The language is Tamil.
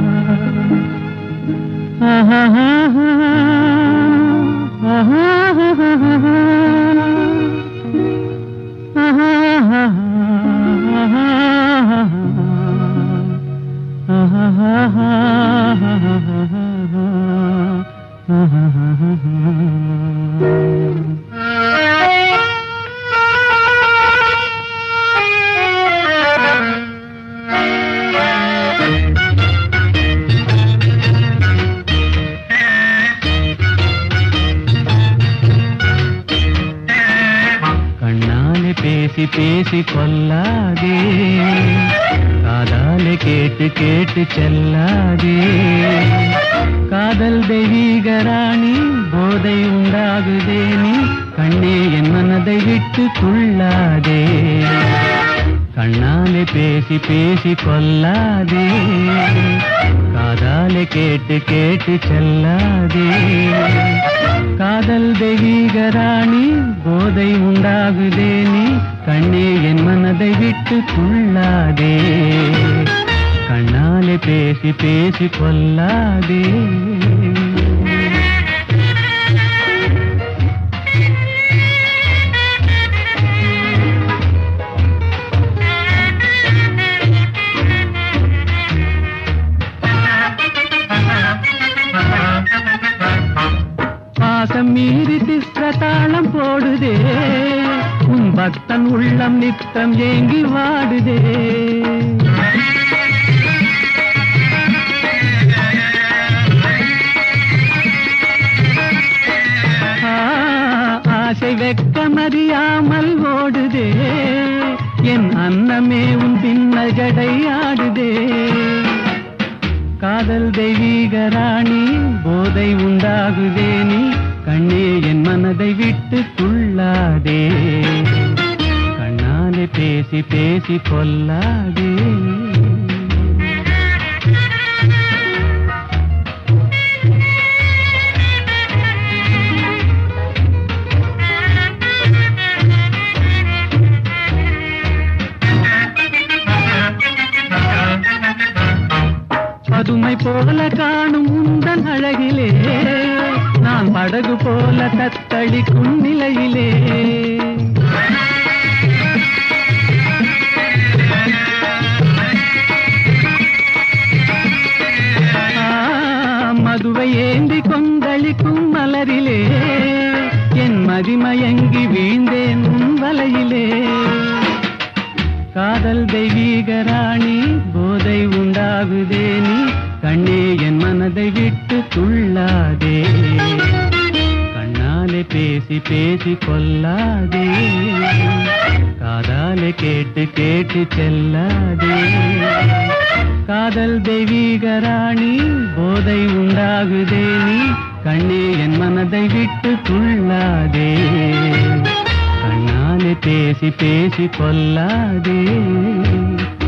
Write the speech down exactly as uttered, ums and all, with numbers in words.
பேசி பேசி கொல்லாதே, காதாலே கேட்டு கேட்டு செல்லாதே. காதல் தெய்வீக ராணி, போதை உண்டாகுதே நீ கண்ணே என் மனதை விட்டு துள்ளாதே. கண்ணாலே பேசி பேசி கொல்லாதே, காதாலே கேட்டு கேட்டு செல்லாதே. காதல் தெய்வீக ராணி, போதை உண்டாகுதே நீ கண்ணே என் மனதை விட்டு துள்ளாதே. கண்ணாலே பேசி பேசி கொல்லாதே. பாசம் மீறி சித்திரதாளம் போடுதே, உன் பக்தன் உள்ளம் நித்தம் ஏங்கி வாடுதே. ஆசை வெட்கமறியாமல் ஓடுதே, என் அன்னமே உன் பின்னல் ஜடையாடுதே. காதல் தெய்வீக ராணி, போதை உண்டாகுதே நீ கண்ணே என் மனதை விட்டு துள்ளாதே. கண்ணாலே பேசி பேசி கொல்லாதே. பதுமை போல காணும் உந்தன் அழகிலே, நான் படகு போல தத்தளிக்கும் நிலையிலே. மதுவை ஏந்தி கொந்தளிக்கும் மலரிலே, என் மதிமயங்கி வீழ்ந்தேன் உன் வலையிலே. காதல் தெய்வீக ராணி, போதை உண்டாகுதே நீ கண்ணே என் மனதை விட்டு துள்ளாதே. கண்ணாலே பேசி பேசி கொல்லாதே, காதாலே கேட்டு கேட்டு செல்லாதே. காதல் தெய்வீக ராணி, போதை உண்டாகுதே நீ கண்ணே என் மனதை விட்டு துள்ளாதே. கண்ணாலே பேசி பேசி கொல்லாதே.